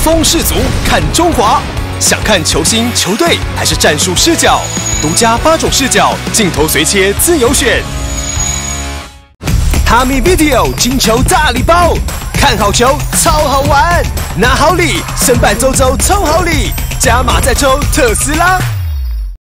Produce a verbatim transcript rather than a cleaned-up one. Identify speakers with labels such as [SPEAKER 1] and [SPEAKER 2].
[SPEAKER 1] 风世足看中华，想看球星、球队还是战术视角？独家八种视角，镜头随切，自由选。哈密 Video 金球大礼包，看好球超好玩，拿好礼，申办周周抽好礼，加码再抽特斯拉。